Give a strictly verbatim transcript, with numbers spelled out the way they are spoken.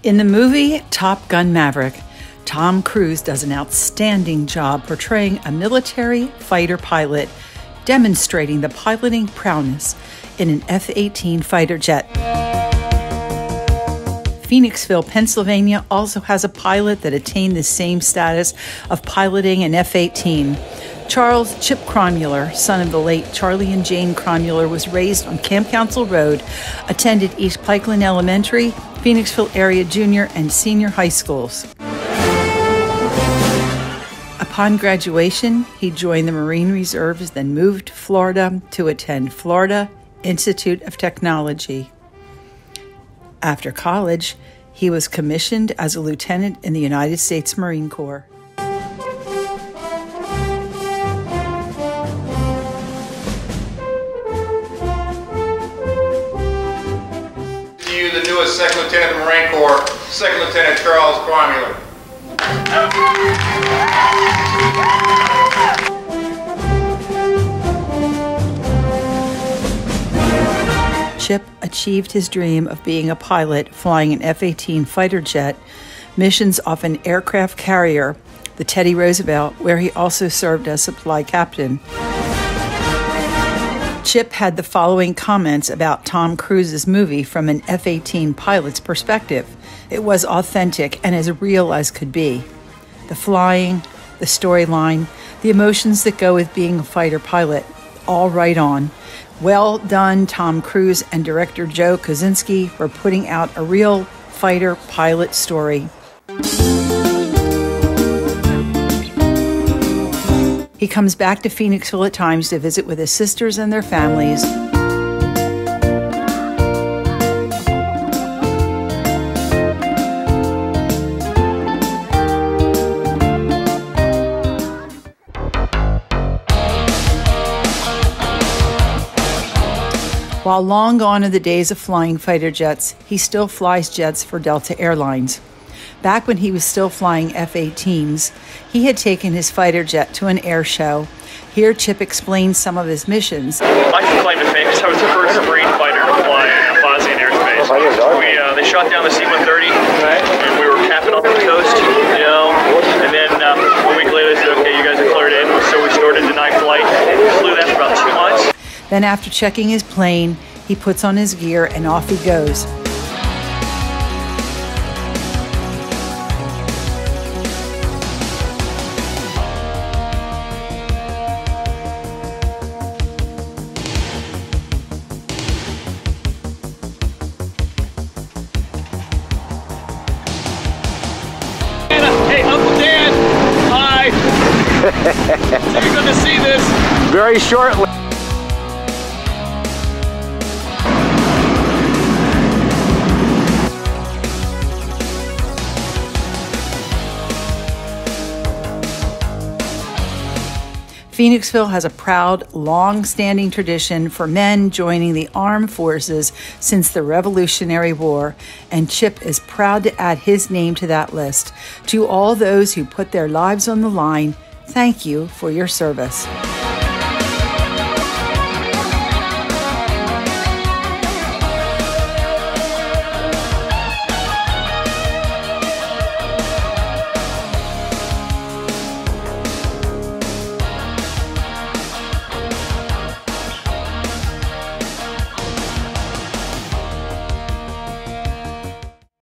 In the movie Top Gun Maverick, Tom Cruise does an outstanding job portraying a military fighter pilot, demonstrating the piloting prowess in an F eighteen fighter jet. Phoenixville, Pennsylvania also has a pilot that attained the same status of piloting an F eighteen. Charles Chip Kronmuller, son of the late Charlie and Jane Kronmuller, was raised on Camp Council Road, attended East Pikeland Elementary, Phoenixville area junior and senior high schools. Upon graduation, he joined the Marine Reserves, then moved to Florida to attend Florida Institute of Technology. After college, he was commissioned as a lieutenant in the United States Marine Corps. To you, the newest Second Lieutenant of the Marine Corps, Second Lieutenant Charles Kronmuller. Chip achieved his dream of being a pilot flying an F eighteen fighter jet, missions off an aircraft carrier, the Teddy Roosevelt, where he also served as supply captain. Chip had the following comments about Tom Cruise's movie from an F eighteen pilot's perspective. It was authentic and as real as could be. The flying, the storyline, the emotions that go with being a fighter pilot, all right on. Well done, Tom Cruise and director Joe Kosinski, for putting out a real fighter pilot story. He comes back to Phoenixville at times to visit with his sisters and their families. While long gone are the days of flying fighter jets, he still flies jets for Delta Airlines. Back when he was still flying F eighteens, he had taken his fighter jet to an air show. Here, Chip explains some of his missions. I can claim to fame because I was the first Marine fighter to fly in Bosnian airspace. We, uh, they shot down the C one thirty, and we were capping off the coast, you know, and then uh, a week later they said, okay, you guys are cleared in, so we started the night flight. We flew that for about two months. Then after checking his plane, he puts on his gear and off he goes. Hey, Uncle Dan, hi. So you're going to see this very shortly. Phoenixville has a proud, long-standing tradition for men joining the armed forces since the Revolutionary War, and Chip is proud to add his name to that list. To all those who put their lives on the line, thank you for your service.